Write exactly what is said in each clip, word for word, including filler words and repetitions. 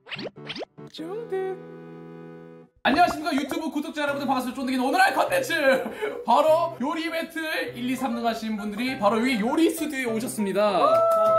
쫑득. 안녕하십니까 유튜브 구독자 여러분들, 반갑습니다. 쫀득이는 오늘 할 컨텐츠 바로 요리 배틀 일, 이, 삼 등 하시는 분들이 바로 여기 요리 스튜디오에 오셨습니다.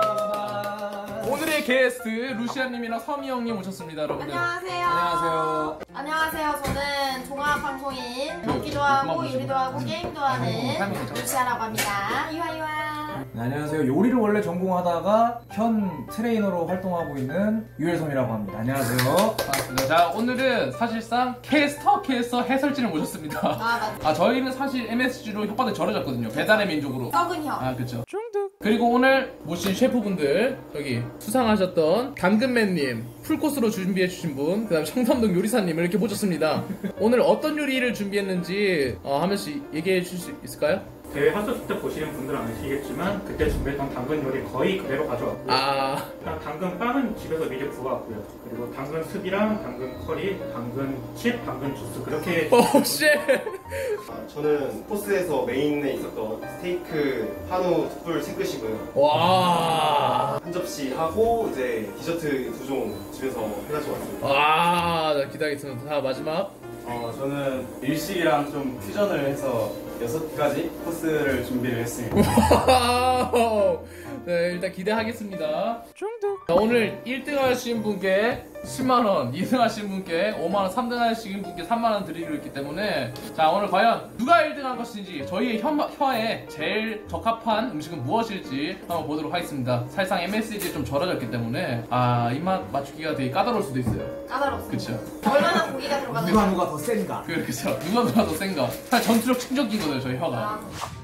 오늘의 게스트 루시아님이랑 서미 형님 오셨습니다. 여러분들 안녕하세요. 안녕하세요. 안녕하세요. 저는 종합방송인 먹기도 하고 요리도 하고 게임도 하는 루시아라고 합니다. 유아유아. 네, 안녕하세요. 요리를 원래 전공하다가 현 트레이너로 활동하고 있는 유혜섬이라고 합니다. 안녕하세요. 반갑습니다. 자, 오늘은 사실상 캐스터 캐스터 해설진을 모셨습니다. 아 맞다. 아, 저희는 사실 엠에스지로 혓바닥 절여졌거든요. 배달의 민족으로. 썩은 혀. 아, 그쵸. 그리고 오늘 모신 셰프분들, 여기 수상하셨던 당근맨님, 풀코스로 준비해주신 분, 그 다음 청담동 요리사님을 이렇게 모셨습니다. 오늘 어떤 요리를 준비했는지 어, 한 번씩 얘기해 주실 수 있을까요? 대회 핫소스 때 보시는 분들은 아시겠지만 그때 준비했던 당근 요리 거의 그대로 가져왔고요. 아, 일단 당근 빵은 집에서 미리 구워왔고요. 그리고 당근 스비랑 당근 커리, 당근 칩, 당근 주스 그렇게 오, 씨. 아, 저는 코스에서 메인에 있었던 스테이크 한우 숯불 생크시고요. 와. 한 접시 하고 이제 디저트 두 종 집에서 해가지고 왔습니다. 와, 나 기다리겠습니다. 자, 마지막. 어, 저는 일식이랑 좀 퓨전을 해서 여섯 가지 코스를 준비를 했습니다. 와우. 네, 일단 기대하겠습니다. 자, 오늘 일 등 하신 분께 십만 원, 이 등 하신 분께 오만 원, 삼 등 하신 분께 삼만 원 드리기로 했기 때문에, 자, 오늘 과연 누가 일 등 할 것인지, 저희의 혀, 혀에 제일 적합한 음식은 무엇일지 한번 보도록 하겠습니다. 사실상 엠에스지에 좀 절여졌기 때문에 아, 입맛 맞추기가 되게 까다로울 수도 있어요. 까다롭습니다. 그쵸? 얼마나 고기가 들어가는지. 누가 누가 더 센가? 그, 그쵸? 누가 누가 더 센가? 사실 전투력 충전기거든요, 저희 혀가. 아,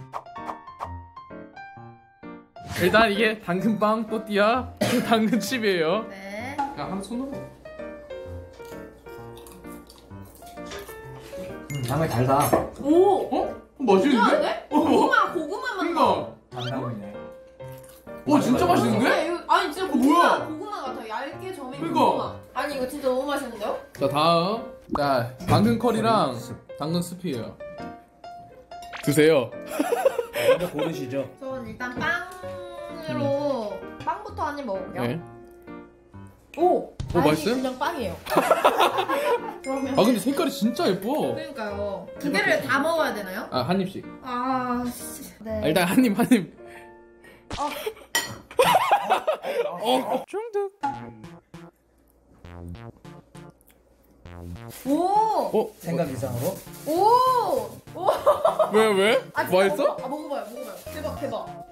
일단 이게 당근빵 또띠아 당근칩이에요. 네. 그냥 한 손으로. 음, 당근이 달다. 오. 어? 맛있는데? 괜찮은데? 어, 뭐? 고구마 고구마 맛 나. 그니까. 단당이네. 와, 진짜 맛있는데? 네, 이거- 아니 진짜 어, 고구마 뭐야? 고구마 같아. 얇게 저민 그니까. 고구마. 아니 이거 진짜 너무 맛있는데요? 자, 다음. 자, 당근 커리랑 당근 스프예요. 드세요. 먼저 고르시죠. 저는 일단 빵으로 빵부터 한 입 먹을게요. 네. 오! 아니, 맛있어요? 그냥 빵이에요. 그러면 아, 근데 색깔이 진짜 예뻐. 그러니까요. 두 개를 다 먹어야 되나요? 아, 한 입씩. 아, 씨. 네. 아, 일단 한 입, 한 입. 어. 어, 중득. 오! 어? 생각 이상으로? 오! 오! 왜, 왜? 아, 진짜 맛있어? 먹어봐. 아, 먹어봐요, 먹어봐요. 대박, 대박.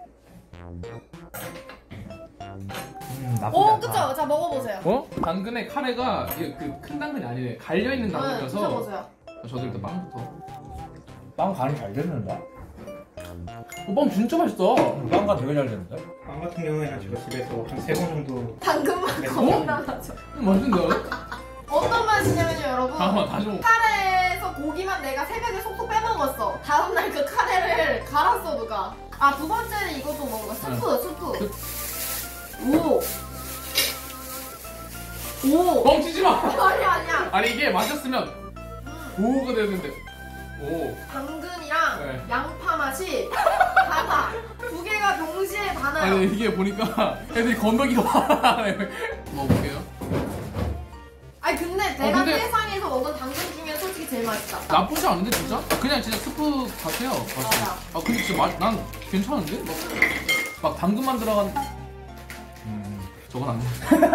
음, 나쁘지 오, 않다. 그쵸? 자, 먹어보세요. 어? 당근의 카레가 이게 그 큰 당근이 아니네. 갈려있는 네, 당근이어서. 드셔보세요. 저도 일단 빵부터. 빵 간이 잘 됐는데? 어, 빵 진짜 맛있어. 음, 빵간 되게 잘 됐는데? 빵 같은 경우에는 제가 집에서 한 세 번 정도 당근맛 네. 겁나 나죠. 음, 맛있는데? 어떤 맛이냐면요, 여러분. 잠깐만, 다시 먹. 카레에서 고기만 내가 새벽에 속속 빼먹었어. 다음날 그 카레를 갈았어, 누가. 아, 두 번째는 이것도 먹은 거야. 스프, 스프. 오. 오. 뻥치지 마! 아니야, 아니야. 아니, 이게 맞았으면 오가 되는데. 오. 당근이랑 네. 양파 맛이 달아. 두 개가 동시에 다 나요. 아니, 이게 보니까 애들이 건더기가 많아. 먹어볼게요. 아니, 근데 내가 어, 근데- 세상에서 먹은 당근 중에 솔직히 제일 맛있다. 나쁘지 않은데, 진짜? 그냥 진짜 스프 같아요. 맛이. 맞아. 아, 근데 진짜 맛, 난 괜찮은데? 막, 막 당근만 들어간. 음. 저건 안 돼.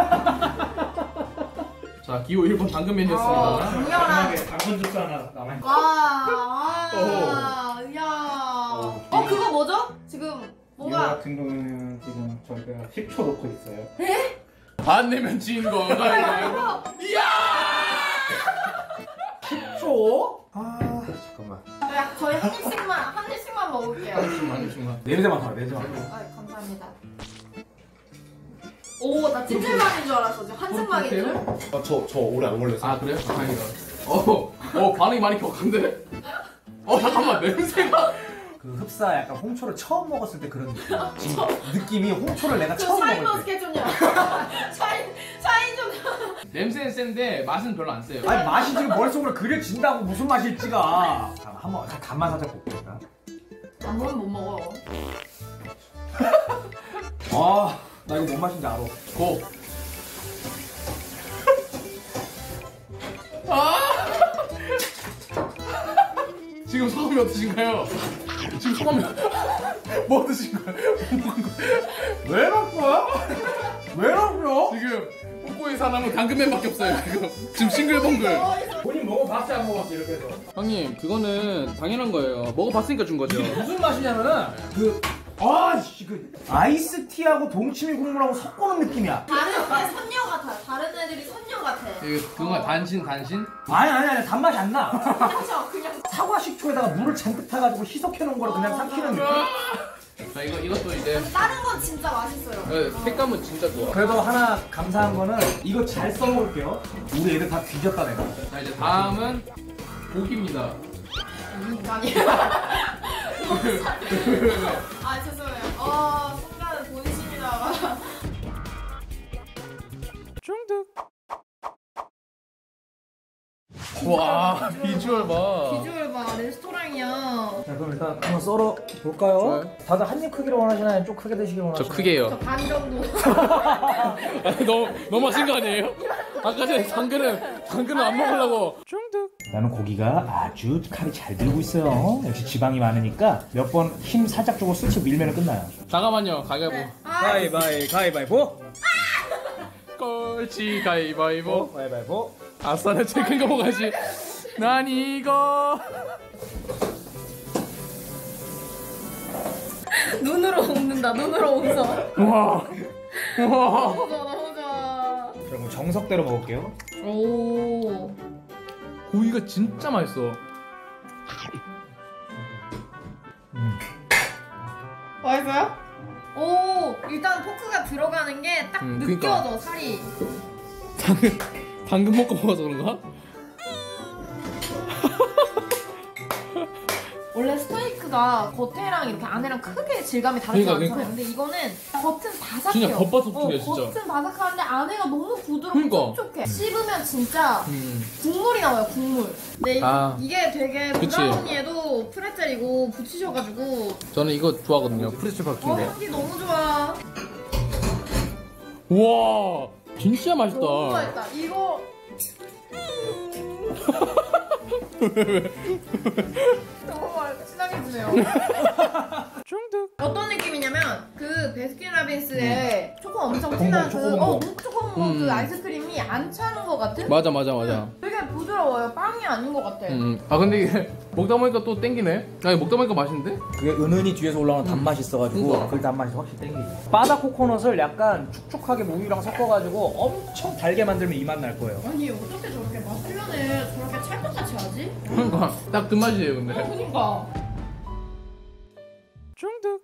자, 기호 일 번 당근 어, 메뉴였습니다. 강렬한. 마지막에 당근 주스 하나 남아있어요. 와, 와, 이야. 어, 그거 뭐죠? 지금 이거 뭔가. 같은 경우에는 지금 저희가 십 초 넣고 있어요. 안 내면 진 거. 이야! 초? 아, 잠깐만. 야, 저희 한 입씩만, 한 입씩만 먹을게요. 한심한, 한심한. 냄새 맡아라, 냄새 맡아. 아, 감사합니다. 오, 나 찜질방인 줄 알았어. 지금 한증막인 줄. 아, 저, 저 오래 안 걸렸어요. 아, 그래요? 다행이다. 어, 어, 반응이 많이 격한데? 어, 잠깐만, 냄새가. 그 흡사 약간 홍초를 처음 먹었을 때 그런 느낌. 느낌이 홍초를 내가 그 처음 샤인 먹을 때. 머스켓 좀요. 샤인, 샤인 좀. 냄새는 센데 맛은 별로 안 세요. 아니 맛이 지금 머릿속으로 그려진다고 무슨 맛일지가. 잠깐 한번 간만 살짝 볼게 일단. 안 먹으면 못 먹어. 아, 나 이거 뭔 맛인지 알아. 고. 지금 소감이 어떠신가요? 지금 소감이 뭐 드신 거예요? 왜 바꿔? 왜 바꿔? 지금 꼬꼬의 사람은 당근맨밖에 없어요. 지금 지금 싱글벙글. 본인 먹어봤지 안 먹었어 이렇게 해서. 형님 그거는 당연한 거예요. 먹어봤으니까 준 거죠. 무슨 맛이냐면은 그 아씨 그 아이스티하고 동치미 국물하고 섞어놓은 느낌이야. 다른 애 선녀 같아. 다른 애들이 선녀 같아. 이거 그거 단신 단신? 아니 아니 아니 단맛이 안 나. 그렇죠. 그냥 사과 식초에다가 물을 잔뜩 타가지고 희석해 놓은 거를 그냥 삼키는 느낌. 자 이거 이것도 이제 다른 건 진짜 맛있어요. 네, 색감은 진짜 좋아. 그래도 하나 감사한 거는 이거 잘 써먹을게요. 우리 애들 다 뒤졌다 내가. 자 이제 다음은 고기입니다. 아니. 아 죄송해요. 어 순간 본심이다가. 와 비주얼 봐. 비주얼 봐. 레스토랑이야. 자 그럼 일단 한번 썰어 볼까요? 좋아요. 다들 한 입 크기로 원하시나요? 좀 크게 드시길 저 원하시나요? 크게요. 저 반 정도. 아니, 너무 너무 하신 거 아니에요? 아까 전에 당근은 당근은 안 먹으려고. 나는 고기가 아주 칼이 잘 들고 있어요. 역시 지방이 많으니까 몇 번 힘 살짝 주고 슬쩍 밀면 끝나요. 잠깐만요. 가위바위보. 가위바위 가위바위보. 꼴찌 가위바위보. 가위바위보. 아싸 나 제일 큰 거 먹어야지. 난 이거. 눈으로 먹는다. 눈으로 웃어. 와. 와. 너무 좋아. 너무 좋아. 그럼 정석대로 먹을게요. 오. 고기가 진짜 맛있어. 음. 맛있어요? 오 일단 포크가 들어가는 게 딱 음, 느껴져 그러니까. 살이. 당근 당근 먹고 먹어서 그런가? 원래 스테이크가 겉에랑 이렇게 안에랑 크게 질감이 다르지 그러니까, 않잖아요. 그러니까. 근데 이거는 겉은 바삭해요. 진짜 겉바속촉이야, 어, 진짜. 겉은 바삭한데 안에가 너무 부드럽고 그러니까. 촉촉해. 씹으면 진짜 음. 국물이 나와요. 국물. 근데 이- 아. 이게 되게 그치. 브라우니에도 프레첼이고 붙이셔가지고 저는 이거 좋아하거든요. 프레스 박힌 어 거. 향기 너무 좋아. 와 진짜 맛있다. 너무 맛있다. 이거 너무 맛있다. 친하게지네요. 중독. 어떤 느낌이냐면 그 베스킨라빈스의 초코 엄청 콩콩, 진한 그 초코봉봉. 어, 초코봉봉 음. 그 아이스크림이 안 차는 것 같은? 맞아 맞아 맞아. 되게 부드러워요. 빵이 아닌 것 같아. 음. 아 근데 이게 먹다 보니까 또 땡기네. 아니 먹다 보니까 맛있는데? 그게 은은히 뒤에서 올라오는 단맛이 있어가지고 그러니까. 그 단맛이 확실히 땡기죠. 바다 코코넛을 약간 축축하게 우유랑 섞어가지고 엄청 달게 만들면 이 맛 날 거예요. 아니 어떻게 저렇게 맛 표현을 저렇게 찰떡같이 하지? 그러니까 딱 그 맛이에요 근데. 그러니까. 중독.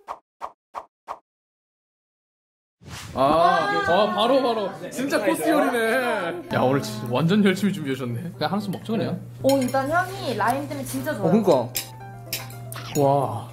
아, 아 바로 바로 진짜 코스 요리네. 야 오늘 진짜 완전 열심히 준비하셨네. 그냥 하나씩 먹죠 그냥. 오 일단 향이 라임 때문에 진짜 좋아요. 어 그러니까. 와.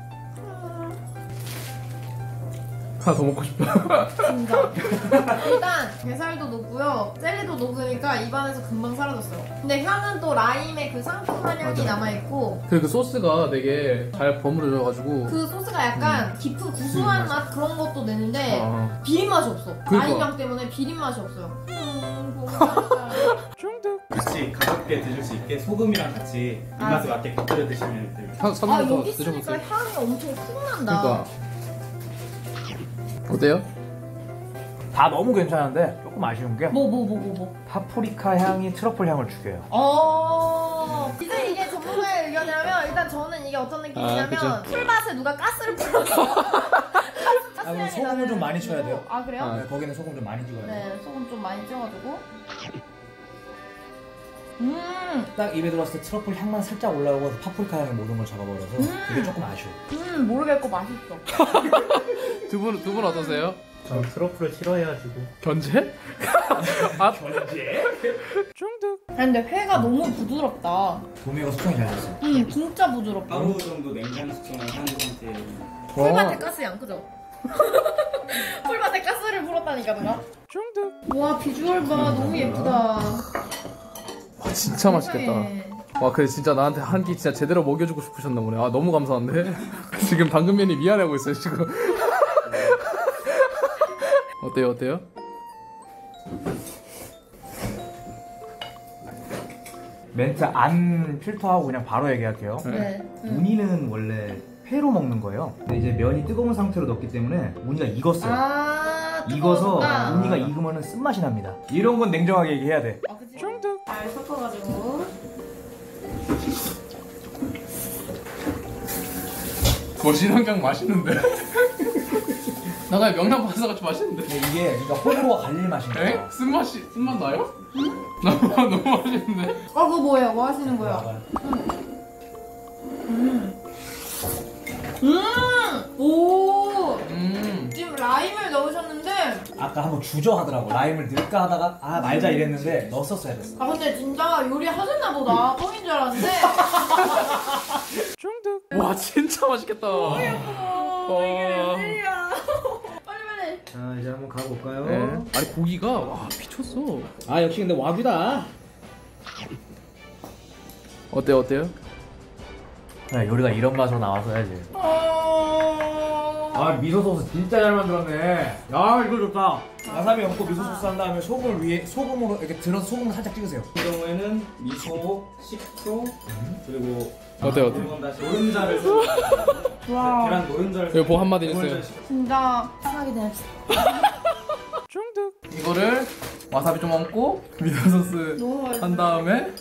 하나 더 먹고 싶다. 진짜. 일단 게살도 녹고요. 젤리도 녹으니까 입안에서 금방 사라졌어요. 근데 향은 또 라임의 그 상큼한 향이 맞아. 남아있고 그리고 그 소스가 되게 잘 버무려져가지고. 그 소스가 약간 깊은 구수한 음, 맛 그런 것도 내는데 아. 비린 맛이 없어. 그러니까. 라임향 때문에 비린 맛이 없어요. 음, 너무 맛있다. 중독. 같이 가볍게 드실 수 있게 소금이랑 같이 입맛에 맞게 곁들여 드시면 돼요. 사, 아 사진부터 여기 있으니까 드셔보세요. 향이 엄청 푹 난다. 그러니까. 어때요? 다 너무 괜찮은데 조금 아쉬운 게 뭐 뭐 뭐 뭐 뭐. 파프리카 향이 트러플 향을 죽여요. 어. 이제 이게 전문가의 의견이라면 일단 저는 이게 어떤 느낌이냐면 아, 풀밭에 누가 가스를 풀었어. 가스 아, 그럼 소금을 좀 많이 쳐야 돼요. 아 그래요? 아. 네, 거기는 소금 좀 많이 찍어야 돼요. 네, 소금 좀 많이 찍어가지고. 음, 딱 입에 들어왔을 때 트러플 향만 살짝 올라오고 파프리카 향이 모든 걸 잡아버려서 그게 조금 아쉬워. 음, 모르겠고 맛있어. 두 분 두 분 어떠세요? 전 트러플을 싫어해가지고. 견제? 아 견제? 중독. 아니, 근데 회가 너무 부드럽다. 도미가 숙성이 잘 됐어. 음, 진짜 부드럽다. 하루 정도 냉장 숙성을 하는 상태에 풀밭에 가스 양 크죠? 풀밭에 가스를 불었다니까 누가? 중독. 와 비주얼 봐 너무 예쁘다. 와 진짜 맛있겠다. 세상에. 와 그래 진짜 나한테 한 끼 진짜 제대로 먹여주고 싶으셨나 보네. 아 너무 감사한데. 지금 당근맨이 미안해하고 있어요 지금. 어때요 어때요? 멘트 안 필터하고 그냥 바로 얘기할게요. 네. 응. 우니는 원래 회로 먹는 거예요. 근데 이제 면이 뜨거운 상태로 넣기 때문에 우니가 익었어요. 아, 익어서 뜨거워졌다. 우니가 익으면 쓴맛이 납니다. 이런 건 냉정하게 얘기해야 돼. 아, 그치? 잘 섞어가지고. 거신한강 맛있는데? 나 그냥 명란 파스타 같이 맛있는데? 근데 이게 그러니까 호불호가 갈릴 맛인 에? 거예요. 쓴맛이, 쓴맛 나요? 나 너무 맛있는데? 어, 그거 뭐예요? 뭐 하시는 거예요? 음. 음! 오! 음. 지금 라임을 넣으셨는데, 아까 한번 주저하더라고. 라임을 넣을까 하다가 아 말자 이랬는데 넣었었어야 됐어. 아, 근데 진짜 요리 하셨나 보다. 뻥인 줄 알았는데. 와, 진짜 맛있겠다. 어, 이게 와. 웬일이야. 빨리 빨리. 자 이제 한번 가볼까요? 네. 아니, 고기가, 와, 미쳤어. 아 역시 근데 와규다. 어때요, 어때요? 야, 요리가 이런 맛으로 나와서 해야지. 어... 아 미소 소스 진짜 잘 만들었네. 야 이거 좋다. 와사비 얹고 미소 소스 한 다음에 소금을 위에 소금으로 이렇게 들어서 소금을 살짝 찍으세요. 이 경우에는 미소, 식초, 그리고 어때요, 어때요? 이건 다시 노른자를 써. 와. 계란 노른자를 여기 뭐 한마디 해주세요. 노른자를 씻어. 진짜 편하게 되네. 이거를 와사비 좀 얹고 미소 소스 너무 맛있어. 한 다음에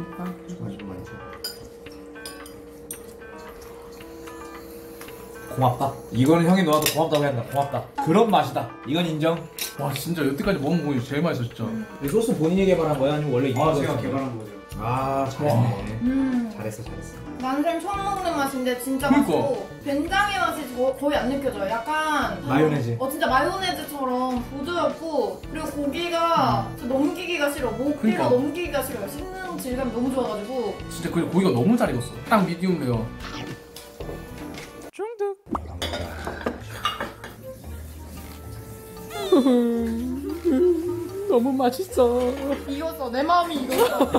고맙다. 이거는 형이 놓아도 고맙다고 해야 한다. 고맙다. 그런 맛이다. 이건 인정. 와, 진짜 여태까지 먹은 고기 제일 맛있어, 진짜. 이 소스 본인이 개발한 거야? 아니면 원래 이거 아, 제가 개발한 거죠. 아 잘했네. 음. 잘했어 잘했어. 난생 처음 먹는 맛인데 진짜 그러니까. 맛있고 된장의 맛이 거, 거의 안 느껴져요. 약간 마요네즈. 어 진짜 마요네즈처럼 부드럽고 그리고 고기가 진짜 넘기기가 싫어. 목뒤로 그러니까. 넘기기가 싫어요. 씹는 질감이 너무 좋아가지고 진짜 그 고기가 너무 잘 익었어. 딱 미디움 레어. 중득. 너무 맛있어. 익었어. 내 마음이 익었어.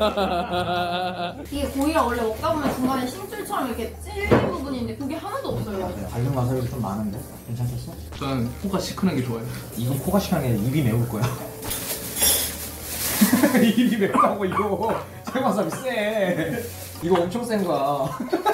이게 고기가 원래 먹다 보면 중간에 심줄처럼 이렇게 찔린 부분이 있는데 그게 하나도 없어요. 관련 와사비가 좀 많은데? 괜찮겠어? 저는 코가 시큰한 게 좋아요. 이건 코가 시간에 입이 매울 거야. 입이 맵다고 이거. 생와사비 쎄. 이거 엄청 센 거야.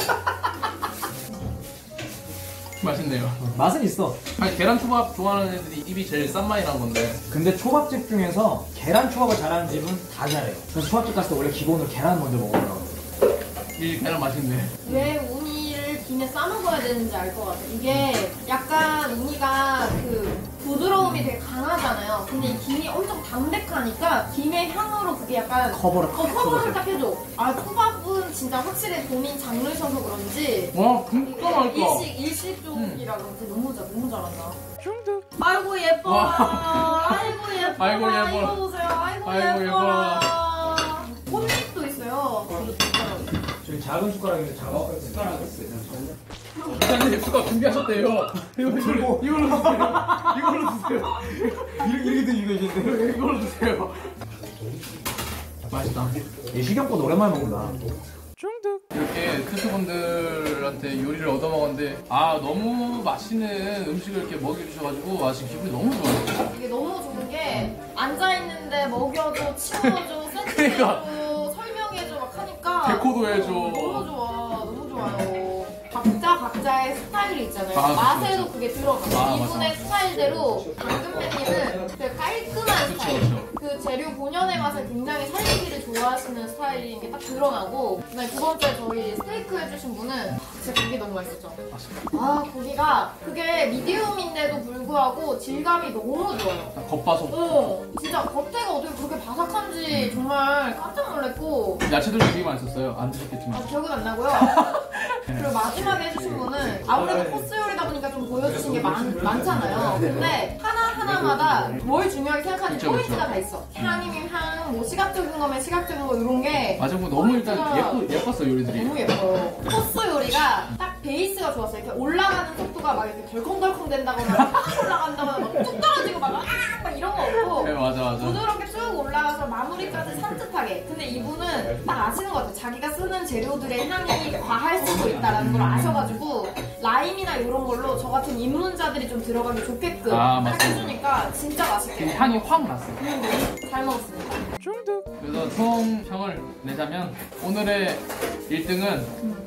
맛있네요. 맛은 있어. 아니, 계란 초밥 좋아하는 애들이 입이 제일 싼 맛이 난 건데. 근데 초밥집 중에서 계란 초밥을 잘하는 집은 다 잘해요. 그래서 초밥집 갔을 때 원래 기본으로 계란 먼저 먹으라고. 이 계란 맛있네. 왜 우니를 김에 싸먹어야 되는지 알 것 같아. 이게 약간 우니가 그 부드러움이 되게 강하잖아요. 근데 이 김이 엄청 담백하니까 김의 향으로 그게 약간 커버를 어, 커버를 딱 해줘. 아, 초밥은 진짜 확실히 본인 장르셔서 그런지 와, 진짜 맛있다. 일식, 일식 쪽이라 그런지 너무 잘, 너무 잘한다. 아이고 예뻐. 와. 아이고 예뻐. 아이고, 예뻐라. 이거 보세요. 아이고, 아이고, 예뻐라. 꽃잎도 있어요. 저기 작은 숟가락인데 작은 숟가락 있어요. 부장님 숟가락 준비하셨대요. 이거, 이걸로, 이걸로 드세요. 이걸로 드세요. 이렇게 이렇게 이거 이제 이걸로 드세요. 맛있다. 예식형꽃 오랜만에 먹는다. 이렇게 투수분들한테 요리를 얻어먹었는데 아, 너무 맛있는 음식을 이렇게 먹여주셔가지고 아, 지금 기분이 너무 좋아요. 이게 너무 좋은 게 앉아있는데 먹여줘, 치워줘, 세팅해줘, 설명해줘 막 하니까 데코도 해줘. 너무 좋아, 너무 좋아요. 각자 각자의 스타일이 있잖아요. 아, 맛에도 그쵸, 그게 들어가. 아, 이분의 맞아. 스타일대로 당근맨님은 그 깔끔한 그쵸, 스타일. 그쵸. 그 재료 본연의 맛을 굉장히 살리기를 좋아하시는 스타일인 게 딱 드러나고 그다음에 두 번째 저희 스테이크 해주신 분은 진짜 고기 너무 맛있었죠. 아 고기가 그게 미디움인데도 불구하고 질감이 너무 좋아요. 겉바속. 어 진짜 겉에가 어떻게 그렇게 바삭한지 정말 깜짝 놀랐고 야채들도 되게 많이 썼어요. 안 드셨겠지만. 아, 기억은 안 나고요. 그리고 마지막에 해주신 분은 아무래도 코스 요리다 보니까 좀 보여주신 게 많, 많잖아요. 근데 하나하나마다 뭘 중요하게 생각하는지 그쵸, 포인트가 그쵸. 다 있어. 향이면 향, 뭐 시각적인 거면 시각적인 거 이런 게 맞아, 뭐 너무 일단 포인트가 예쁘, 예뻤어, 요리들이. 너무 예뻐요. 코스 요리가 딱 베이스가 좋았어요. 이렇게 올라가는 속도가 막 이렇게 덜컹덜컹 된다거나 막 올라간다거나 막 뚝 떨어지고 막, 아! 막 이런 거 없고 네, 맞아, 맞아. 부드럽게 쭉 올라 올라가서 마무리까지 산뜻하게. 근데 이분은 딱 아시는 것 같아요. 자기가 쓰는 재료들의 향이 과할 수도 있다라는 걸 아셔가지고 라임이나 이런 걸로 저 같은 입문자들이 좀 들어가기 좋게끔 아, 딱 맞습니다. 해주니까 진짜 맛있게. 지금 향이 확 났어요. 음, 잘 먹었습니다. 그래서 총평을 내자면 오늘의 일 등은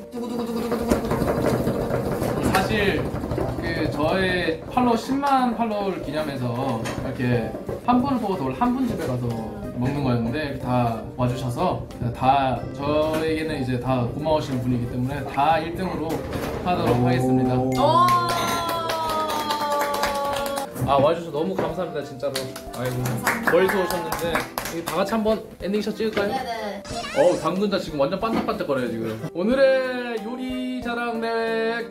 사실 그 저의 팔로워 십만 팔로워를 기념해서 이렇게 한 분을 뽑아서 원래 한 분 집에 가서 먹는 거였는데 다 와주셔서 다 저에게는 이제 다 고마우신 분이기 때문에 다 일 등으로 하도록 하겠습니다. 아 와주셔서 너무 감사합니다 진짜로. 아이고 멀리서 오셨는데 이다 같이 한번 엔딩샷 찍을까요? 네네. 어우 당근자 지금 완전 반짝반짝거려요 지금. 오늘의 요리 자랑 대회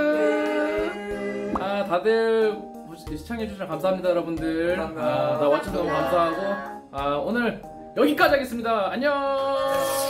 끝. 아 다들 시청해주셔서 감사합니다 여러분들. 감사합니다. 아, 나 와주셔서 너무 감사하고 아 오늘 여기까지 하겠습니다. 안녕.